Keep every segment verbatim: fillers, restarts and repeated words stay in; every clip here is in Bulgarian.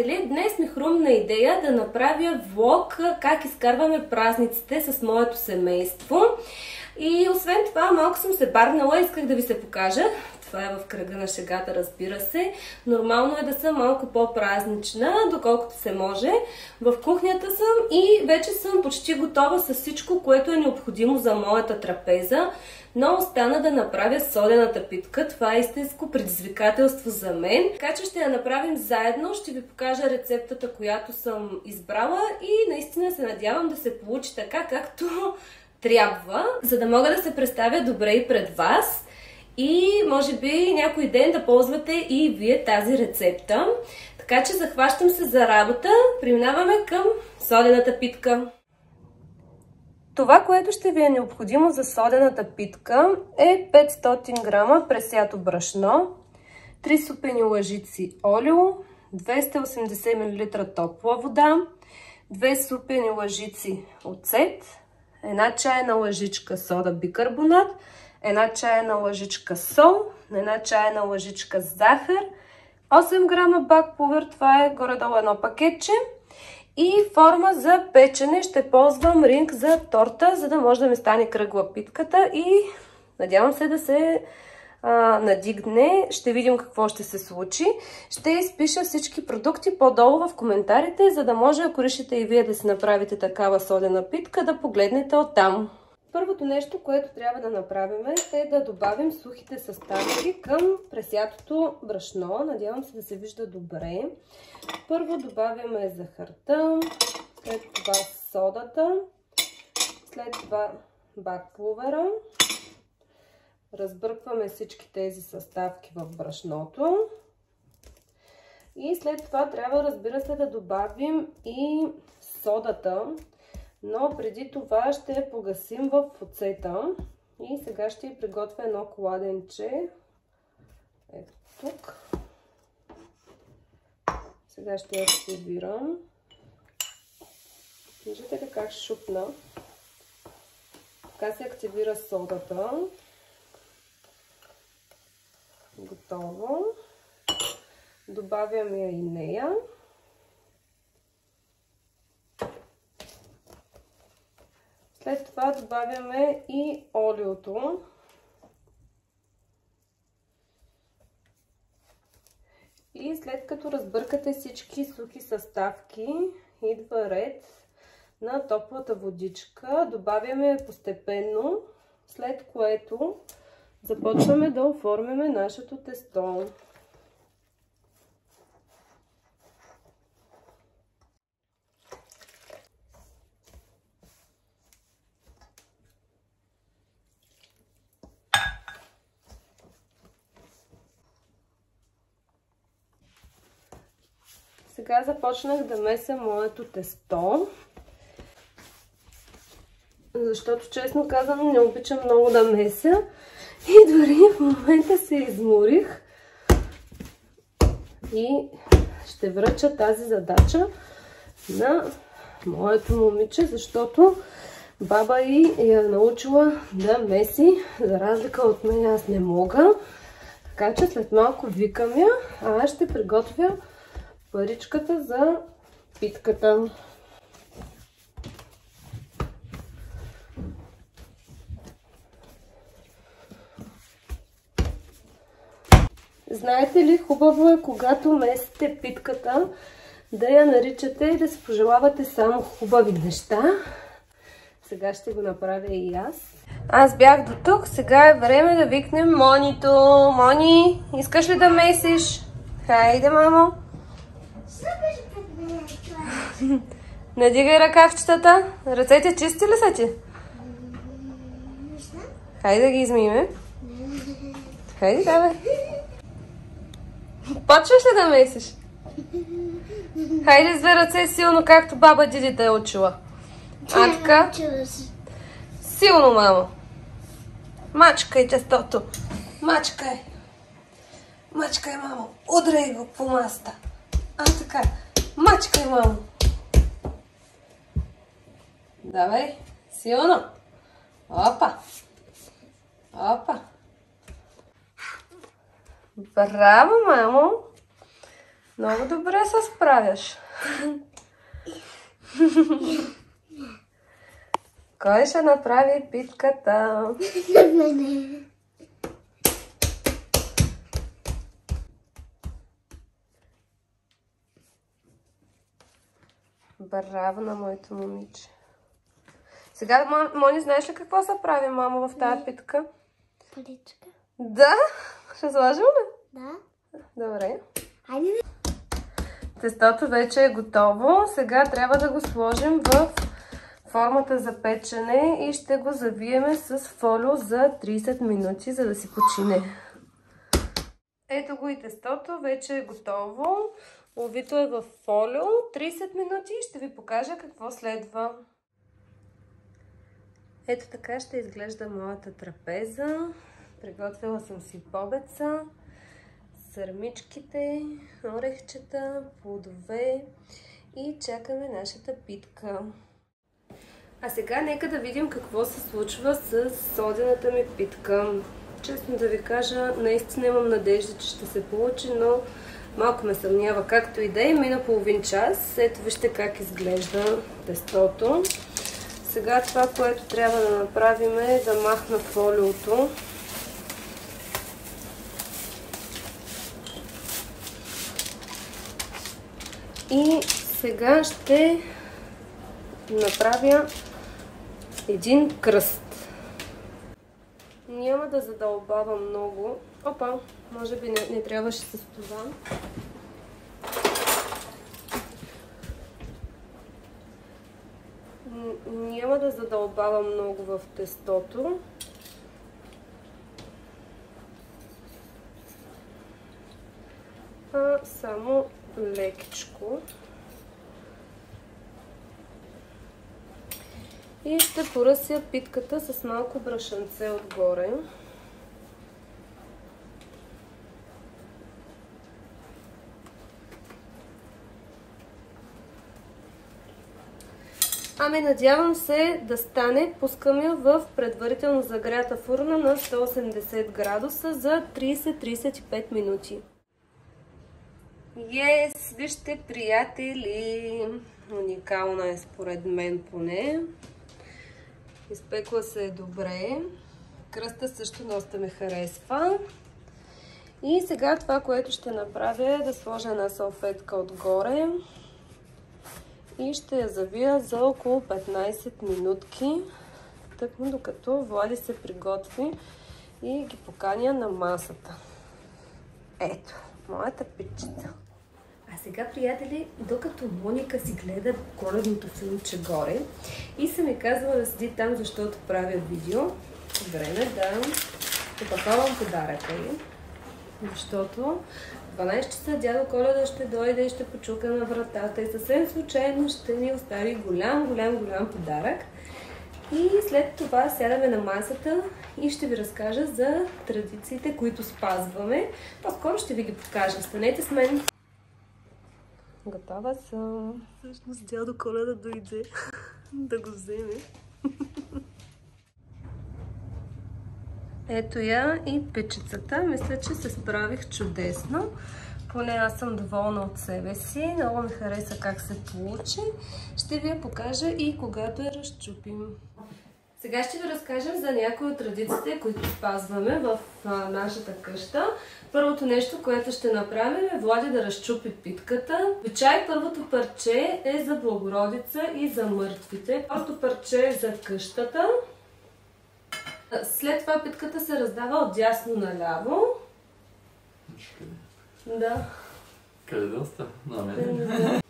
приятели! Днес ми хрумна идея да направя влог как изкарваме празниците с моето семейство. И освен това малко съм се барнала, исках да ви се покажа. Това е в кръга на шегата, разбира се. Нормално е да съм малко по-празнична, доколкото се може. В кухнята съм и вече съм почти готова с всичко, което е необходимо за моята трапеза. Но остана да направя солената питка. Това е истинско предизвикателство за мен. Така че ще я направим заедно. Ще ви покажа рецептата, която съм избрала и наистина се надявам да се получи така, както трябва, за да мога да се представя добре и пред вас. И може би някой ден да ползвате и вие тази рецепта. Така че захващам се за работа. Преминаваме към солената питка. Това, което ще ви е необходимо за солената питка е петстотин грама пресято брашно, три супени лъжици олио, двеста и осемдесет милилитра топла вода, две супени лъжици оцет, една чайна лъжичка сода бикарбонат, една чайна лъжичка сол, една чайна лъжичка захар, осем грама бак пулвер, това е горе-долу едно пакетче. И форма за печене ще ползвам ринг за торта, за да може да ми стане кръгла питката и надявам се да се а, надигне. Ще видим какво ще се случи. Ще изпиша всички продукти по-долу в коментарите, за да може, ако решите и вие да си направите такава солена питка, да погледнете оттам. Първото нещо, което трябва да направим е да добавим сухите съставки към пресятото брашно. Надявам се да се вижда добре. Първо добавяме захарта, след това содата, след това бак пулвера. Разбъркваме всички тези съставки в брашното. И след това трябва, разбира се, да добавим и содата. Но преди това ще я погасим в оцета. И сега ще я приготвя едно кладенче. Ето тук. Сега ще я активирам. Виждате ли как шупна? Така се активира содата. Готово. Добавям я и нея. След това добавяме и олиото. И след като разбъркате всички сухи съставки, идва ред на топлата водичка. Добавяме я постепенно, след което започваме да оформяме нашето тесто. Сега започнах да меся моето тесто, защото честно казано не обичам много да меся и дори в момента се изморих и ще връча тази задача на моето момиче, защото баба ѝ я научила да меси, за разлика от мен аз не мога, така че след малко викам я, а аз ще приготвя паричката за питката. Знаете ли, хубаво е, когато месите питката, да я наричате и да си пожелавате само хубави неща. Сега ще го направя и аз. Аз бях до тук, сега е време да викнем Монито. Мони, искаш ли да месиш? Хайде, мамо. Надигай ръкавчетата. Ръцете чисти ли са ти? Хайде да ги измиеме. Хайде, давай. Почваш ли да месиш? Хайде с две ръце силно, както баба Диди те е учила. А така? Силно, мамо. Мачкай тестото. Мачкай. Мачкай, мамо. Удрай го по маста. А така. Мачкай, мамо. Давай. Силно. Опа. Опа. Браво, мамо! Много добре се справяш. Кой ще направи питката? Браво на моето момиче. Сега, Мони, знаеш ли какво се прави, мамо, в тази питка? Паличка. Да? Ще сложим ли? Да. Добре. Хайде. Тестото вече е готово. Сега трябва да го сложим в формата за печене и ще го завиеме с фолио за трийсет минути, за да си почине. Ето го и тестото, вече е готово. Овито е в фолио. трийсет минути и ще ви покажа какво следва. Ето така ще изглежда моята трапеза. Приготвила съм си бобеца, сърмичките, орехчета, плодове и чакаме нашата питка. А сега нека да видим какво се случва с содената ми питка. Честно да ви кажа, наистина имам надежда, че ще се получи, но малко ме съмнява. Както и да е, мина половин час. Ето вижте как изглежда тестото. Сега това, което трябва да направим, е да махна фолиото. И сега ще направя един кръст. Няма да задълбавам много. Опа, може би не, не трябваше с това. Няма да задълбавам много в тестото. А само лекичко. И ще поръся питката с малко брашънце отгоре. Ами надявам се да стане. Пускам я в предварително загрята фурна на сто и осемдесет градуса за трийсет до трийсет и пет минути. Yes, вижте, приятели! Уникална е според мен поне. Изпекла се е добре. Кръста също доста ме харесва. И сега това, което ще направя, е да сложа една салфетка отгоре. И ще я завия за около петнайсет минутки, тъкмо докато Влади се приготви и ги поканя на масата. Ето, моята питчета. А сега, приятели, докато Моника си гледа коледното филмче горе и съм ми казала да седи там, защото правя видео, време да опаковам подаръка ѝ, защото дванайсет часа дядо Коледа ще дойде и ще почука на вратата и съвсем случайно ще ни остави голям, голям, голям подарък. И след това сядаме на масата и ще ви разкажа за традициите, които спазваме. По-скоро ще ви ги покажа. Станете с мен! Готова съм. Всъщност дядо Коледа дойде да го вземе. Ето я и печицата. Мисля, че се справих чудесно. Поне аз съм доволна от себе си. Много ми хареса как се получи. Ще ви я покажа и когато я разчупим. Сега ще ви разкажем за някои от традициите, които спазваме в а, нашата къща. Първото нещо, което ще направим, е Влади да разчупи питката. Обичай първото парче е за Благородица и за мъртвите. Първото парче е за къщата. След това питката се раздава от дясно наляво. Да. Къде да оста? На мен.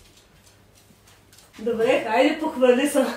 Добре, хайде похвали се.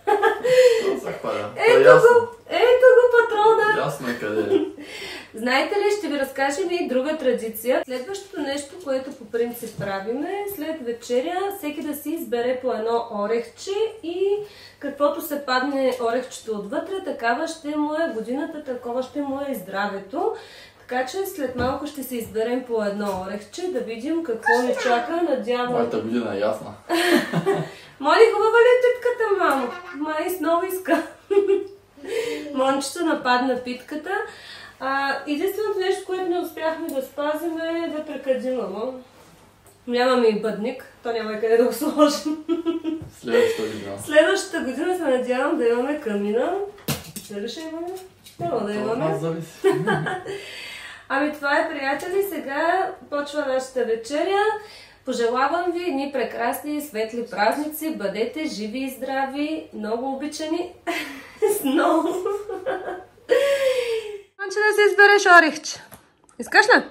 Ето го, ето го патрона. Ясно е къде е. Знаете ли, ще ви разкажем и друга традиция. Следващото нещо, което по принцип правиме, след вечеря всеки да си избере по едно орехче и каквото се падне орехчето отвътре, такава ще му е годината, такова ще му е и здравето. Така че след малко ще се изберем по едно орехче, да видим какво ни чака. Надявам... Моята година е ясна. Моли, хубава ли е питката, мамо? Май много иска. Мончето нападна питката. А, единственото нещо, което не успяхме да спазим, е да прекъдим, мамо. Нямаме и бъдник, то няма къде да го сложим. Следващата година. Следващата година се надявам да имаме камина. Дали ще имаме? Няма да имаме. Зависи. Ами това е, приятели, сега почва нашата вечеря. Пожелавам ви едни прекрасни и светли празници. Бъдете живи и здрави, много обичани. С много. Манче да си избереш орехче. Искаш ли?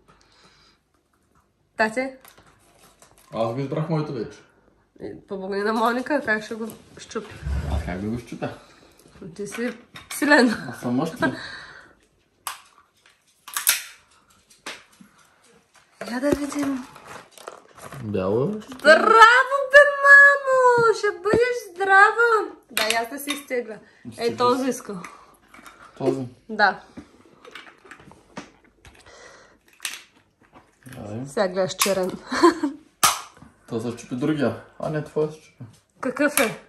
Тати? Аз го избрах моето вече. Помогни на Моника, как ще го щупи. Аз как би го щупя? Ти си силен. Аз съм мъж. Я да видим. Бяло. Браво, бе, мамо! Ще бъдеш здрава! Да, и аз да си изтегля. Ей, този иска. Този? Да. Дай. Сега гледаш черен. Това се щупи другия. А не, това се щупи. Какъв е?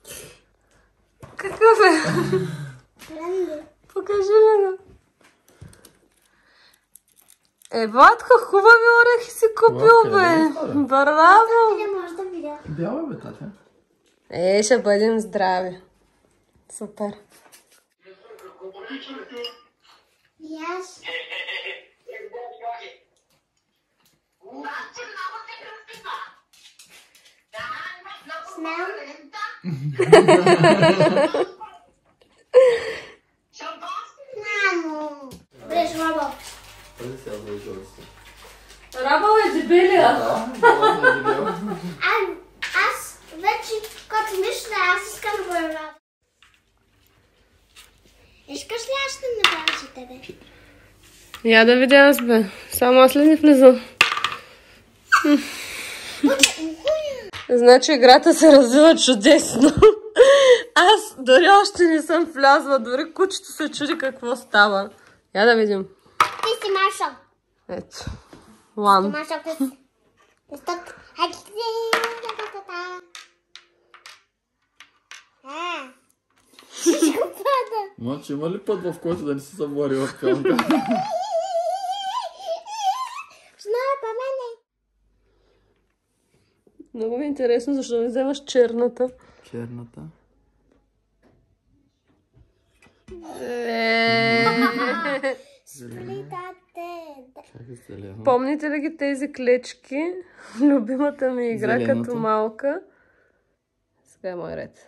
Какъв е? Покажи ми го. Е, батко, хубави орехи си купил, бе. Браво! Не може да видя. Бяло е, бе, татя. Е, ще бъдем здрави. Супер. И аз. Смел. Мамо. Бреш, баба. Първи сега да изжори се. Рабъл е дебелия. Да, това е дебело. А, аз вече, като мисля, аз искам да го рабя. Искаш ли аз да направя за тебе? Я да видя аз, бе. Само аз ли не влизам? Значи играта се развива чудесно. Аз дори още не съм влязла, дори кучето се чуди какво става. Я да видим. Ти си Маршал. Ето. Лан. Маршал, ти си. Ти си тук. Хайде. А. Всичко пада. Маче, има ли път, в който да не си забори в пионка? Знае па мене. Много ми е интересно, защо не вземаш черната. Черната. Сплитате. Чакай зелено. Помните ли ги тези клечки? Любимата ми игра Зеленото. като малка. Сега е мой ред.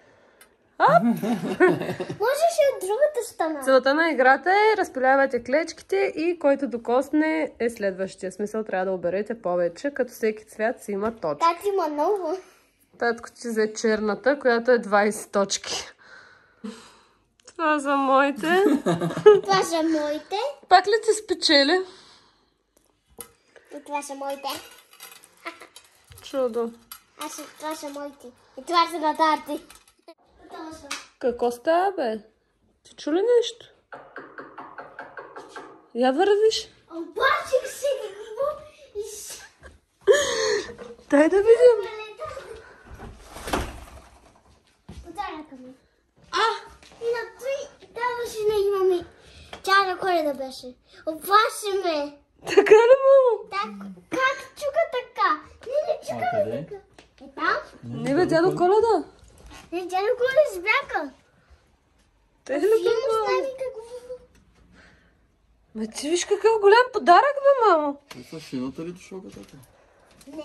Можеш и от другата страна. Целта на играта е разпилявате клечките и който докосне е следващия. Смисъл трябва да оберете повече, като всеки цвят си има точки. Тати има много. Татко ти взе черната, която е двайсет точки. Това са моите. Това са моите. Пак ли ти спечели? И това са моите. Чудо. Аз това са моите. И това са на тати. Това са. Какво става, бе? Ти чу ли нещо? Я вървиш. Обаче се какво и с... Дай да видим. Ударяка ми. А! И на той даваше на имаме. Тя на Коледа беше. Оплаши ме. Така ли, мамо? Так, как чука така? Не, не чука А, къде? така. Е там? Не бе, дядо Коледа. Не, тя на Коледа избяка. Те ли Филм бе, мамо? снави какво. Ме ти виж какъв голям подарък, бе, мамо. Това са шината ли дошла, тата? Не.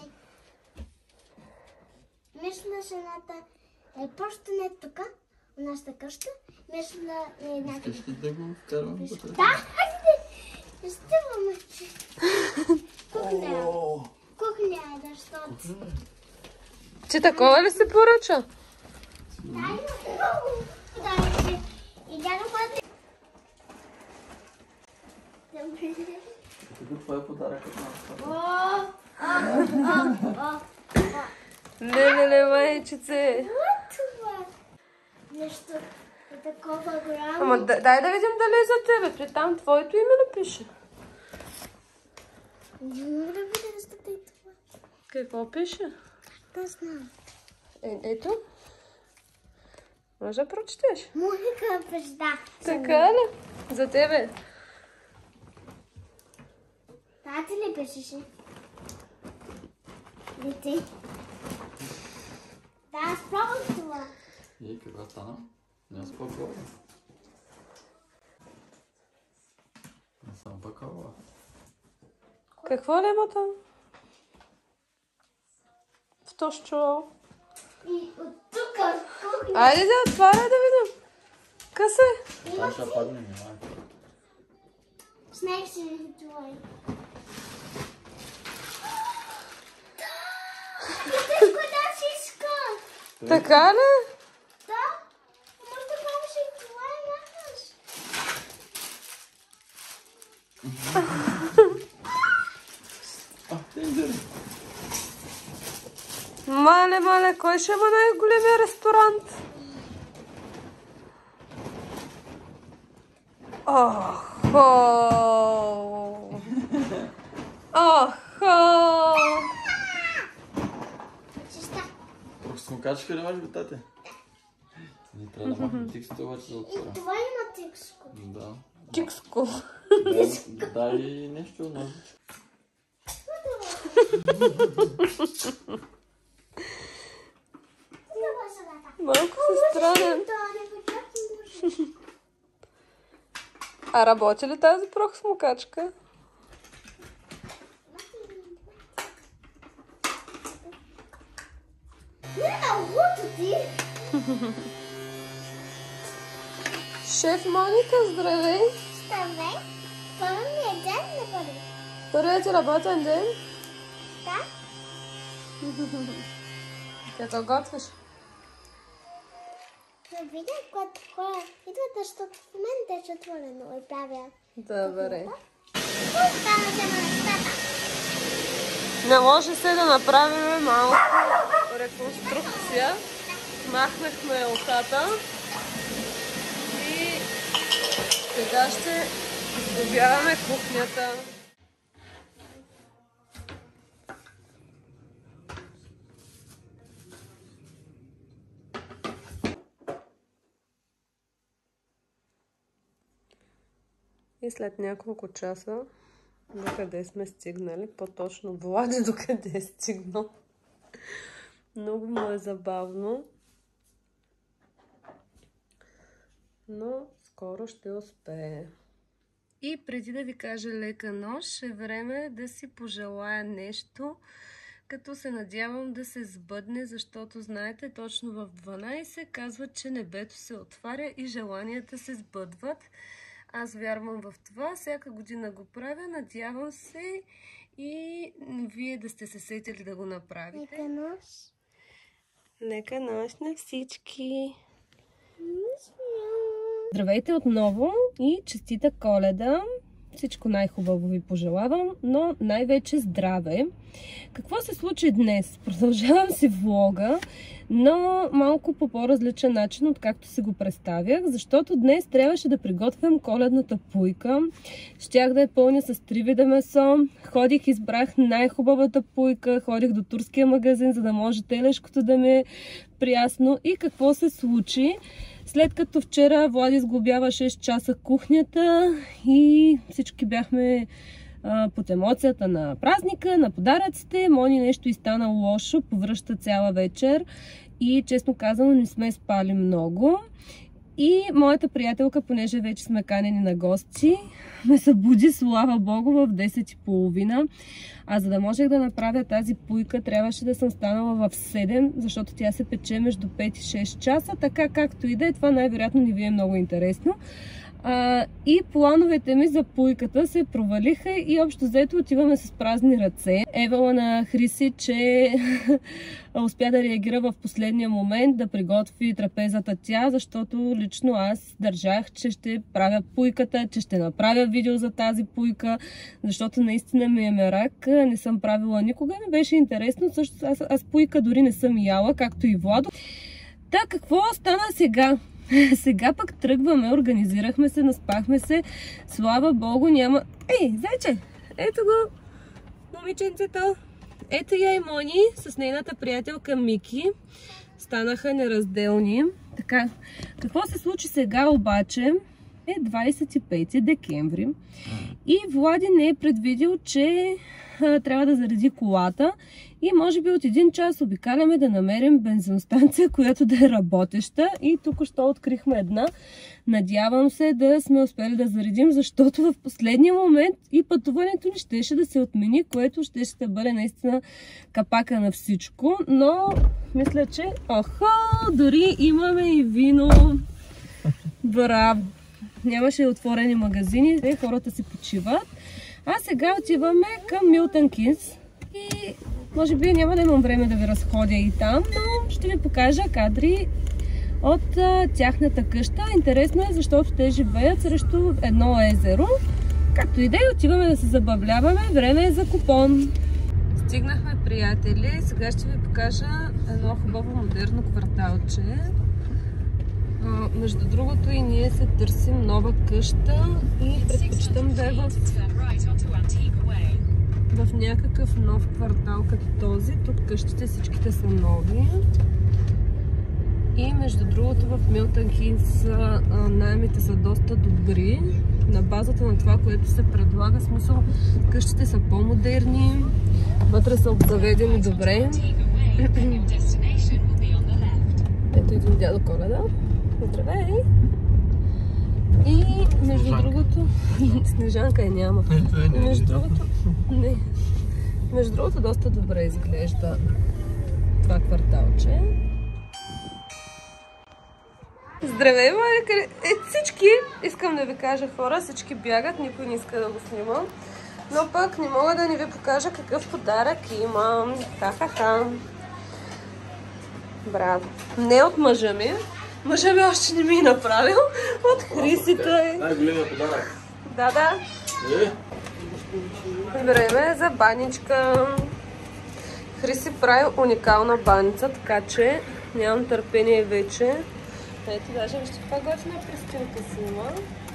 Мисля, жената е просто не тук, у нашата къща. Мисля, е някъде. Искаш ли да го вкарвам? Да, хайде. Стиваме, че. Кухня. Кухня е, защото. Ти такова ли се поръча? Дай много. Дай се. И дядо Коледа. Това е подаръкът на нас. О, о, о, о. Леле, майчице. Това нещо е такова голямо. Ама дай, дай да видим дали е за тебе. При там твоето име ли пише? Не мога да видя нещо и това. Какво пише? Да знам. Е, ето. Може да прочетеш. Моника пежда. Така ли? За тебе. Тати ли пишеше? Дете. Да, аз пробвам това. И какво стана? Не аз пакова. Не съм пакова. Какво е лемота? В тощо. И от тук, от кухня. Айде да отваря да видим. Късе? Това ще падне ми, майка. Снег ще ви това. Вижте кода шишка. Така ли? Да. Може да правиш и това и махаш. А, тендери. Мале, мале, кой ще има най-големия ресторант? Охо! Охо! Чиста. Прахосмукачка ли имаш, бе, тате? Не трябва да махнем текста, обаче да И отворя. това има текско. Да. Чикско. Дай, дай нещо ножичко. Малко се странен. А работи ли тази прахосмукачка? Шеф Моника, здравей! Здравей! Първи ми е ден на първи. Първият ти работен ден? Да? Какво готвиш? Да видя, когато хора идват, защото в момента е отворено и правя. Добре. Остана се на нещата. Не може се да направим малко реконструкция. Махнахме ухата и сега ще изгубяваме кухнята. И след няколко часа докъде сме стигнали, по-точно Влади докъде е стигнал. Много му е забавно. Но скоро ще успее. И преди да ви кажа лека нощ, е време да си пожелая нещо, като се надявам да се сбъдне, защото знаете, точно в дванайсет казват, че небето се отваря и желанията се сбъдват. Аз вярвам в това, всяка година го правя, надявам се и вие да сте се сетили да го направите. Лека нощ. Лека нощ на всички! Здравейте отново и честита Коледа! Всичко най-хубаво ви пожелавам, но най-вече здраве. Какво се случи днес? Продължавам си влога, но малко по по-различен начин, откакто си го представях, защото днес трябваше да приготвям коледната пуйка. Щях да я пълня с три вида месо. Ходих, избрах най-хубавата пуйка, ходих до турския магазин, за да може телешкото да ми е приясно. И какво се случи? След като вчера Влади сглобява шест часа кухнята и всички бяхме а, под емоцията на празника, на подаръците, Мони нещо и стана лошо, повръща цяла вечер и честно казано не сме спали много. И моята приятелка, понеже вече сме канени на гости, ме събуди, слава Богу, в десет и половина. А за да можех да направя тази пуйка, трябваше да съм станала в седем, защото тя се пече между пет и шест часа. Така както и да е, това най-вероятно не ви е много интересно. А, и плановете ми за пуйката се провалиха и общо взето отиваме с празни ръце. Евала на Хриси, че успя да реагира в последния момент, да приготви трапезата тя, защото лично аз държах, че ще правя пуйката, че ще направя видео за тази пуйка, защото наистина ми е мерак. Не съм правила никога, не беше интересно. Също аз, аз пуйка дори не съм яла, както и Владо. Та, какво стана сега? Сега пък тръгваме, организирахме се, наспахме се. Слава Богу, няма... Ей, зайче! Ето го, момиченцето. Ето я и Мони с нейната приятелка Мики. Станаха неразделни. Така, какво се случи сега обаче? е двадесет и пети декември и Влади не е предвидил, че а, трябва да зареди колата и може би от един час обикаляме да намерим бензиностанция, която да е работеща и тук що открихме една. Надявам се да сме успели да заредим, защото в последния момент и пътуването ни щеше да се отмени, което ще ще бъде наистина капака на всичко, но мисля, че охо, дори имаме и вино. Браво! Нямаше отворени магазини, хората си почиват. А сега отиваме към Милтън Кейнс и може би няма да имам време да ви разходя и там, но ще ви покажа кадри от а, тяхната къща. Интересно е, защото те живеят срещу едно езеро. Както и да е, отиваме да се забавляваме. Време е за купон. Стигнахме, приятели. Сега ще ви покажа едно хубаво модерно кварталче. А, между другото и ние се търсим нова къща и предпочитам да е в, в някакъв нов квартал като този. Тук къщите всичките са нови. И между другото в Милтън Кейнс наемите са доста добри. На базата на това, което се предлага, смисъл къщите са по-модерни, вътре са обзаведени добре. Ето един дядо Коледа. Здравей! И между другото... Снежанка я няма. И между другото... Не. Между другото доста добре изглежда това кварталче. Здравей, мои! Е, всички, искам да ви кажа хора, всички бягат, никой не иска да го снима. Но пък не мога да не ви покажа какъв подарък имам. Ха-ха-ха. Браво. Не от мъжа ми. Мъжа ми още не ми е направил. От Хрисите. Най-големия подарък. Да, да. Е? Време за баничка. Хриси прави уникална баница, така че нямам търпение вече. Ето, даже вижте каква готина престилка си има.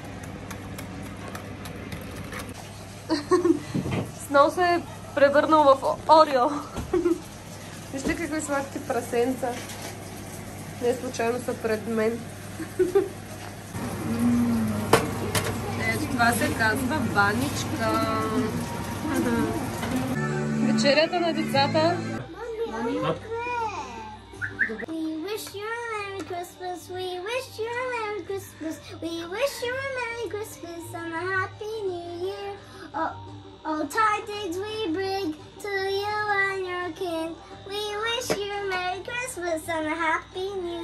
Сноу се е превърнал в Орео. Вижте какви сладки прасенца. Не случайно са пред мен. Ето, това се казва баничка. Вечерята на децата. Christmas, we wish you a Merry Christmas, we wish you a Merry Christmas and a Happy New Year. All, all tidings we bring to you and your kin. We wish you a Merry Christmas and a Happy New